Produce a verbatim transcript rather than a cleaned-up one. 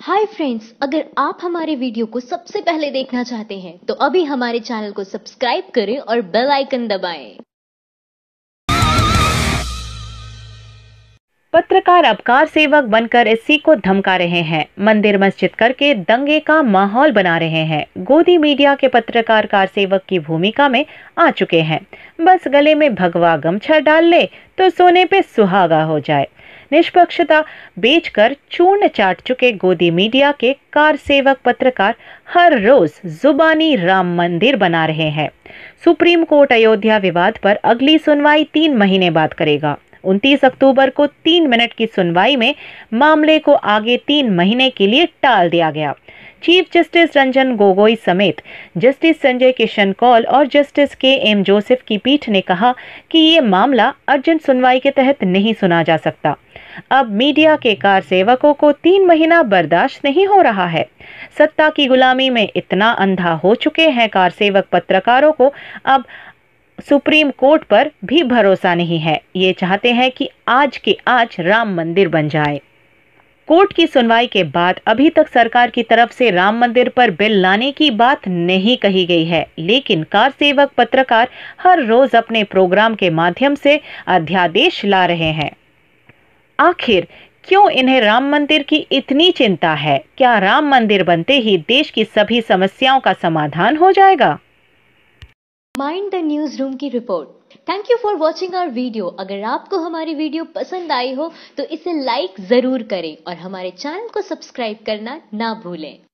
Hi friends, अगर आप हमारे वीडियो को सबसे पहले देखना चाहते हैं तो अभी हमारे चैनल को सब्सक्राइब करें और बेल आइकन दबाएं। पत्रकार अब कार सेवक बनकर एससी को धमका रहे हैं। मंदिर मस्जिद करके दंगे का माहौल बना रहे हैं। गोदी मीडिया के पत्रकार कार सेवक की भूमिका में आ चुके हैं। बस गले में भगवा गमछा डाल ले तो सोने पे सुहागा हो जाए। निष्पक्षता बेचकर चूर्ण चाट चुके गोदी मीडिया के कार सेवक पत्रकार हर रोज जुबानी राम मंदिर बना रहे हैं। सुप्रीम कोर्ट अयोध्या विवाद पर अगली सुनवाई तीन महीने बाद करेगा। उनतीस अक्टूबर को तीन मिनट की सुनवाई में मामले को आगे तीन महीने के लिए टाल दिया गया। चीफ जस्टिस रंजन गोगोई समेत जस्टिस संजय किशन कौल और जस्टिस के एम जोसेफ की पीठ ने कहा कि ये मामला अर्जेंट सुनवाई के तहत नहीं सुना जा सकता। अब मीडिया के कार सेवकों को तीन महीना बर्दाश्त नहीं हो रहा है। सत्ता की गुलामी में इतना अंधा हो चुके हैं कार सेवक पत्रकारों को, अब सुप्रीम कोर्ट पर भी भरोसा नहीं है। ये चाहते हैं कि आज के आज राम मंदिर बन जाए। कोर्ट की सुनवाई के बाद अभी तक सरकार की तरफ से राम मंदिर पर बिल लाने की बात नहीं कही गई है, लेकिन कार सेवक पत्रकार हर रोज अपने प्रोग्राम के माध्यम से अध्यादेश ला रहे हैं। आखिर क्यों इन्हें राम मंदिर की इतनी चिंता है? क्या राम मंदिर बनते ही देश की सभी समस्याओं का समाधान हो जाएगा? माइंड द न्यूज रूम की रिपोर्ट। Thank you for watching our video. अगर आपको हमारी वीडियो पसंद आई हो तो इसे लाइक जरूर करें और हमारे चैनल को सब्सक्राइब करना ना भूलें।